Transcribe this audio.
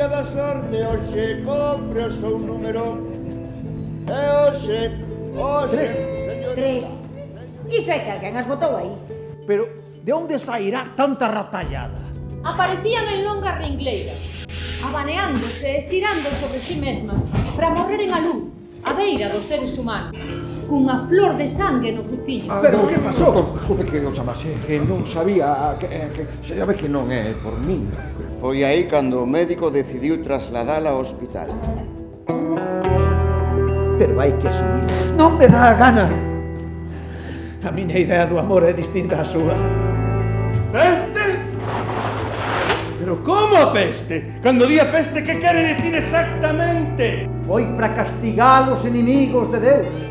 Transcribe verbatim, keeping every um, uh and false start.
lotería da sorte, hoxe compre o seu número. E hoxe, hoxe, señor... Tres. Iso é que alguén as botou aí. Pero, de onde sairá tanta ratallada? Aparecían en longas ringleiras, abaneándose e xirando sobre si mesmas para morreren a luz, a beira dos seres humanos, cunha flor de sangue no fuciño. Pero que pasou? Desculpe que o chamase, que non sabía que, que sabe que non é por min. Foi aí cando o médico decidiu trasladala ao hospital. Pero hai que asumir. Non me dá a gana. A miña idea do amor é distinta á súa. Peste? Pero como a peste? Cando di a peste, que quere dicir exactamente? Foi para castigar os inimigos de Deus.